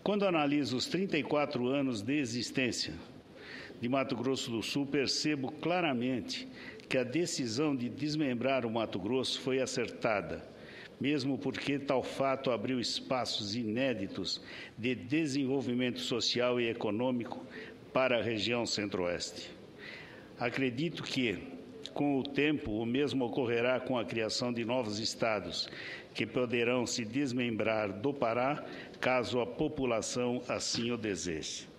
Quando analiso os 34 anos de existência de Mato Grosso do Sul, percebo claramente que a decisão de desmembrar o Mato Grosso foi acertada, mesmo porque tal fato abriu espaços inéditos de desenvolvimento social e econômico para a região centro-oeste. Acredito que, com o tempo, o mesmo ocorrerá com a criação de novos estados, que poderão se desmembrar do Pará, caso a população assim o deseje.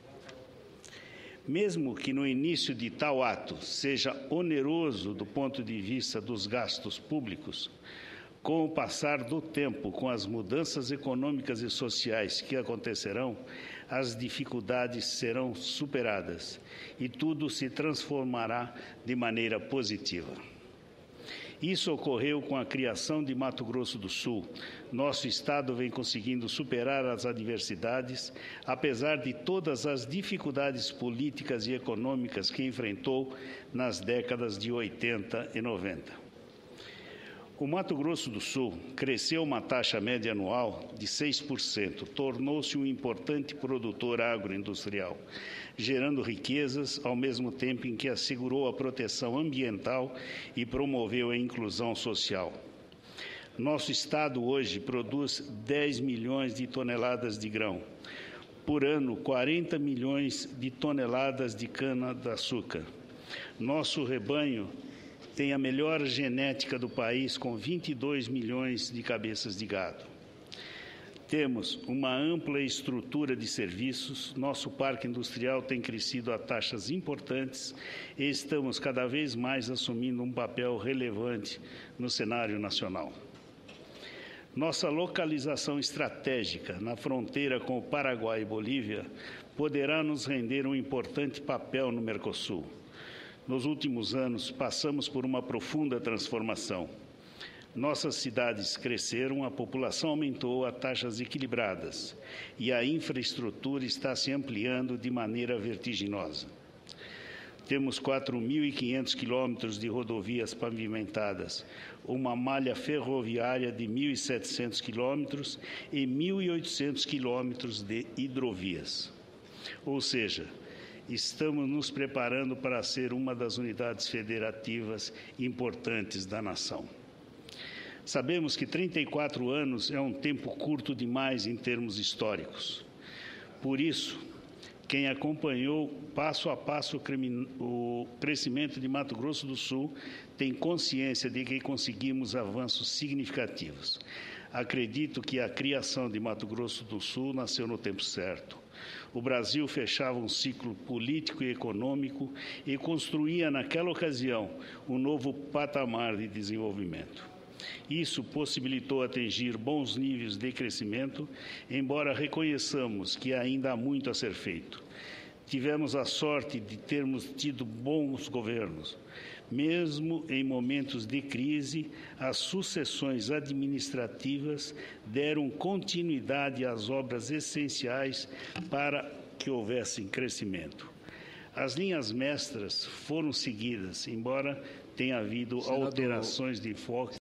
Mesmo que no início de tal ato seja oneroso do ponto de vista dos gastos públicos, com o passar do tempo, com as mudanças econômicas e sociais que acontecerão, as dificuldades serão superadas e tudo se transformará de maneira positiva. Isso ocorreu com a criação de Mato Grosso do Sul. Nosso Estado vem conseguindo superar as adversidades, apesar de todas as dificuldades políticas e econômicas que enfrentou nas décadas de 80 e 90. O Mato Grosso do Sul cresceu uma taxa média anual de 6%, tornou-se um importante produtor agroindustrial, gerando riquezas ao mesmo tempo em que assegurou a proteção ambiental e promoveu a inclusão social. Nosso estado hoje produz 10 milhões de toneladas de grão. Por ano, 40 milhões de toneladas de cana-de-açúcar. Nosso rebanho tem a melhor genética do país, com 22 milhões de cabeças de gado. Temos uma ampla estrutura de serviços, nosso parque industrial tem crescido a taxas importantes e estamos cada vez mais assumindo um papel relevante no cenário nacional. Nossa localização estratégica na fronteira com o Paraguai e Bolívia poderá nos render um importante papel no Mercosul. Nos últimos anos, passamos por uma profunda transformação. Nossas cidades cresceram, a população aumentou a taxas equilibradas e a infraestrutura está se ampliando de maneira vertiginosa. Temos 4.500 quilômetros de rodovias pavimentadas, uma malha ferroviária de 1.700 quilômetros e 1.800 quilômetros de hidrovias. Ou seja, estamos nos preparando para ser uma das unidades federativas importantes da nação. Sabemos que 34 anos é um tempo curto demais em termos históricos. Por isso, quem acompanhou passo a passo o crescimento de Mato Grosso do Sul tem consciência de que conseguimos avanços significativos. Acredito que a criação de Mato Grosso do Sul nasceu no tempo certo. O Brasil fechava um ciclo político e econômico e construía, naquela ocasião, um novo patamar de desenvolvimento. Isso possibilitou atingir bons níveis de crescimento, embora reconheçamos que ainda há muito a ser feito. Tivemos a sorte de termos tido bons governos. Mesmo em momentos de crise, as sucessões administrativas deram continuidade às obras essenciais para que houvesse crescimento. As linhas mestras foram seguidas, embora tenha havido alterações de enfoque.